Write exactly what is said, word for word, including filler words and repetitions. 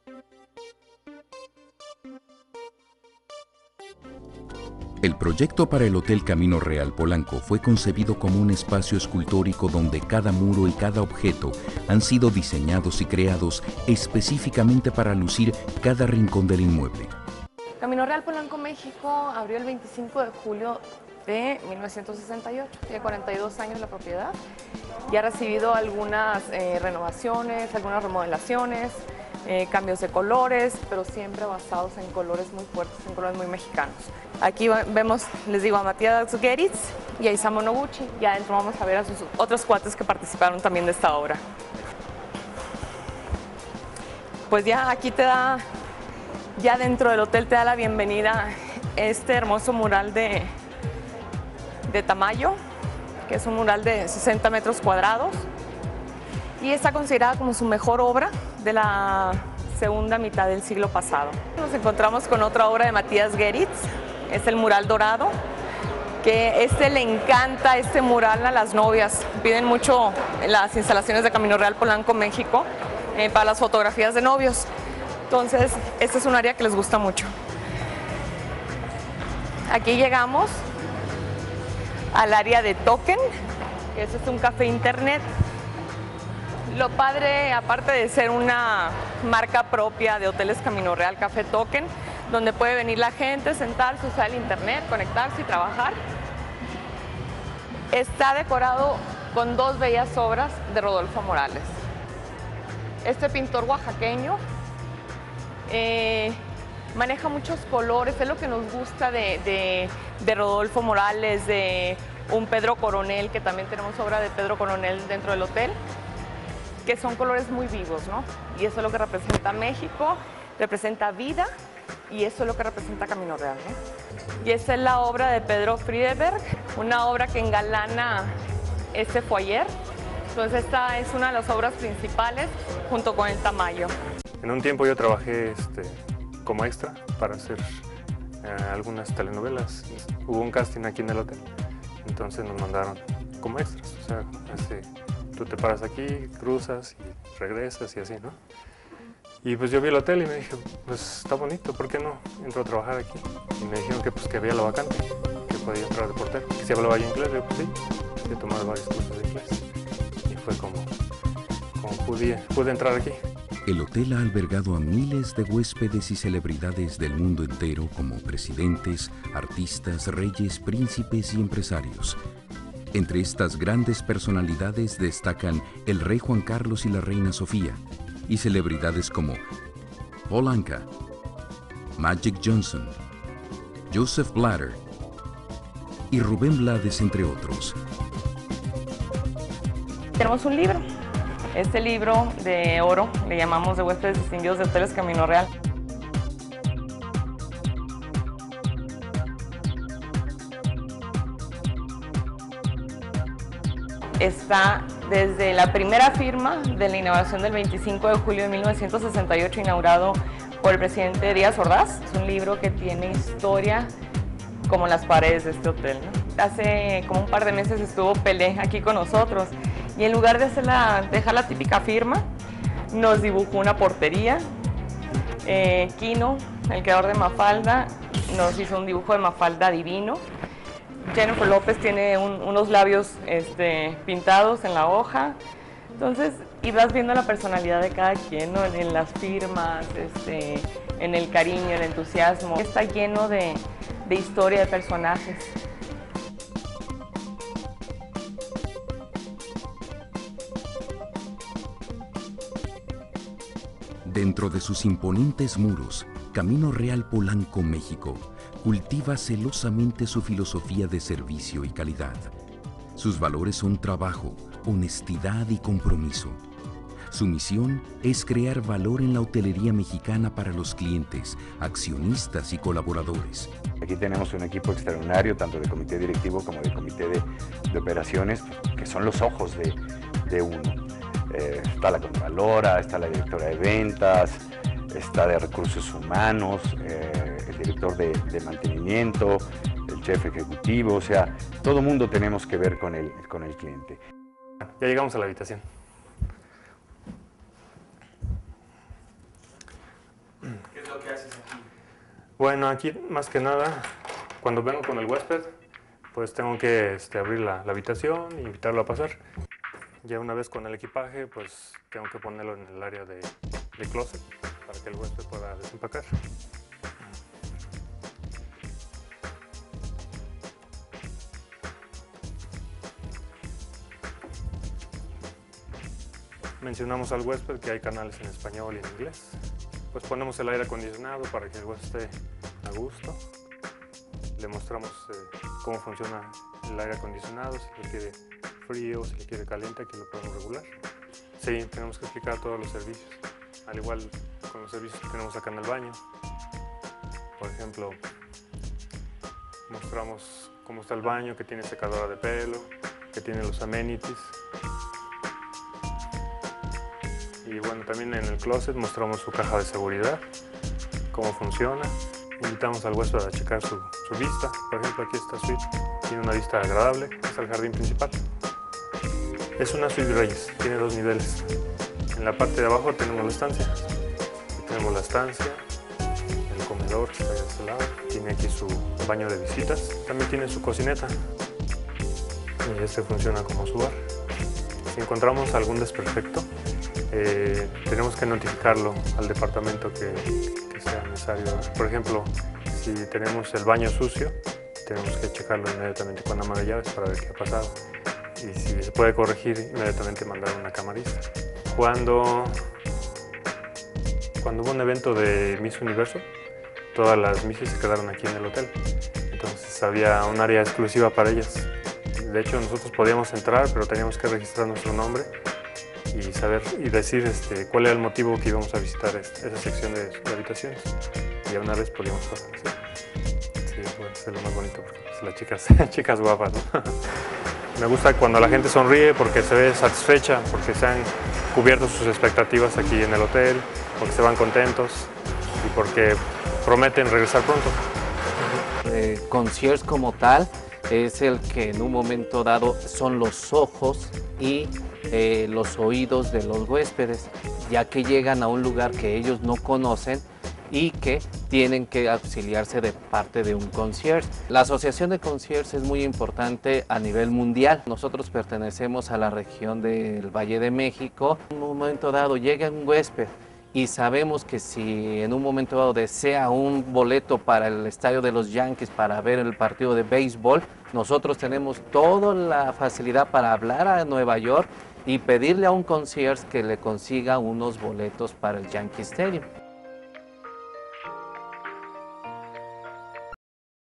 El proyecto para el Hotel Camino Real Polanco fue concebido como un espacio escultórico donde cada muro y cada objeto han sido diseñados y creados específicamente para lucir cada rincón del inmueble. Camino Real Polanco, México, abrió el veinticinco de julio de mil novecientos sesenta y ocho. Tiene cuarenta y dos años la propiedad y ha recibido algunas eh, renovaciones, algunas remodelaciones, eh, cambios de colores, pero siempre basados en colores muy fuertes, en colores muy mexicanos. Aquí vemos, les digo, a Matías Geritz y a Isamu Noguchi. Y adentro vamos a ver a sus otros cuates que participaron también de esta obra. Pues ya aquí te da, ya dentro del hotel te da la bienvenida este hermoso mural de, de Tamayo, que es un mural de sesenta metros cuadrados y está considerada como su mejor obra de la segunda mitad del siglo pasado. Nos encontramos con otra obra de Matías Geritz, es el mural dorado, que este le encanta este mural a las novias. Piden mucho en las instalaciones de Camino Real Polanco, México, eh, para las fotografías de novios. Entonces, este es un área que les gusta mucho. Aquí llegamos al área de Token, que este es un café internet. Lo padre, aparte de ser una marca propia de Hoteles Camino Real, Café Token, donde puede venir la gente, sentarse, usar el internet, conectarse y trabajar, está decorado con dos bellas obras de Rodolfo Morales. Este pintor oaxaqueño eh, maneja muchos colores, es lo que nos gusta de, de, de Rodolfo Morales, de un Pedro Coronel, que también tenemos obra de Pedro Coronel dentro del hotel, que son colores muy vivos, ¿no? Y eso es lo que representa México, representa vida, y eso es lo que representa Camino Real, ¿no? Y esta es la obra de Pedro Friedeberg, una obra que engalana este foyer. Entonces esta es una de las obras principales junto con el Tamayo. En un tiempo yo trabajé este, como extra para hacer eh, algunas telenovelas. Hubo un casting aquí en el hotel, entonces nos mandaron como extras. O sea, este, tú te paras aquí, cruzas y regresas y así, ¿no? Y pues yo vi el hotel y me dije, pues está bonito, ¿por qué no entro a trabajar aquí? Y me dijeron que pues que había la vacante, que podía entrar de portero, que si hablaba yo inglés. Yo pues sí, he tomado varios cursos de inglés. Y fue como, como pude, pude entrar aquí. El hotel ha albergado a miles de huéspedes y celebridades del mundo entero como presidentes, artistas, reyes, príncipes y empresarios. Entre estas grandes personalidades destacan el rey Juan Carlos y la reina Sofía, y celebridades como Paul Anka, Magic Johnson, Joseph Blatter y Rubén Blades, entre otros. Tenemos un libro, este libro de oro, le llamamos de huéspedes distinguidos de Hoteles Camino Real. Está desde la primera firma de la inauguración del veinticinco de julio de mil novecientos sesenta y ocho, inaugurado por el presidente Díaz Ordaz. Es un libro que tiene historia como las paredes de este hotel, ¿no? Hace como un par de meses estuvo Pelé aquí con nosotros y en lugar de hacer la, dejar la típica firma, nos dibujó una portería. Eh, Quino, el creador de Mafalda, nos hizo un dibujo de Mafalda divino. Jennifer López tiene un, unos labios este, pintados en la hoja. Entonces, y vas viendo la personalidad de cada quien, ¿no? en, en las firmas, este, en el cariño, el entusiasmo. Está lleno de, de historia, de personajes. Dentro de sus imponentes muros, Camino Real Polanco, México, cultiva celosamente su filosofía de servicio y calidad. Sus valores son trabajo, honestidad y compromiso. Su misión es crear valor en la hotelería mexicana para los clientes, accionistas y colaboradores. Aquí tenemos un equipo extraordinario, tanto de comité directivo como de comité de, de operaciones, que son los ojos de, de uno. Eh, está la Contralora, está la directora de ventas, está de recursos humanos, eh, el director de, de mantenimiento, el jefe ejecutivo, o sea, todo mundo tenemos que ver con el, con el cliente. Ya llegamos a la habitación. lo que haces aquí? Bueno, aquí más que nada, cuando vengo con el huésped, pues tengo que este, abrir la, la habitación e invitarlo a pasar. Ya una vez con el equipaje, pues tengo que ponerlo en el área de, de closet para que el huésped pueda desempacar. Mencionamos al huésped que hay canales en español y en inglés. Pues ponemos el aire acondicionado para que el huésped esté a gusto. Le mostramos eh, cómo funciona el aire acondicionado, si le quiere frío, si le quiere caliente, aquí lo podemos regular. Sí, tenemos que explicar todos los servicios. Al igual con los servicios que tenemos acá en el baño. Por ejemplo, mostramos cómo está el baño, que tiene secadora de pelo, que tiene los amenities. Y bueno, también en el closet mostramos su caja de seguridad, cómo funciona. Invitamos al huésped a checar su, su vista. Por ejemplo, aquí esta suite tiene una vista agradable, es el jardín principal. Es una suite Reyes, tiene dos niveles. En la parte de abajo tenemos la estancia. Aquí tenemos la estancia, el comedor que está de este lado. Tiene aquí su baño de visitas. También tiene su cocineta. Y este funciona como su bar. Si encontramos algún desperfecto, Eh, tenemos que notificarlo al departamento que, que sea necesario. Por ejemplo, si tenemos el baño sucio, tenemos que checarlo inmediatamente con ama de llaves para ver qué ha pasado. Y si se puede corregir, inmediatamente mandar una camarista. Cuando, cuando hubo un evento de Miss Universo, todas las Misses se quedaron aquí en el hotel. Entonces había un área exclusiva para ellas. De hecho, nosotros podíamos entrar, pero teníamos que registrar nuestro nombre y saber y decir este, cuál era el motivo que íbamos a visitar este, esa sección de, de habitaciones. Y a una vez podíamos pasar. Sí, sí bueno, es lo más bonito porque pues, las chicas, chicas guapas, ¿no? Me gusta cuando la gente sonríe porque se ve satisfecha, porque se han cubierto sus expectativas aquí en el hotel, porque se van contentos y porque prometen regresar pronto. El concierge como tal es el que en un momento dado son los ojos y eh, los oídos de los huéspedes, ya que llegan a un lugar que ellos no conocen y que tienen que auxiliarse de parte de un concierge. La asociación de concierge es muy importante a nivel mundial. Nosotros pertenecemos a la región del Valle de México. En un momento dado llega un huésped y sabemos que si en un momento dado desea un boleto para el estadio de los Yankees para ver el partido de béisbol, nosotros tenemos toda la facilidad para hablar a Nueva York y pedirle a un concierge que le consiga unos boletos para el Yankee Stadium.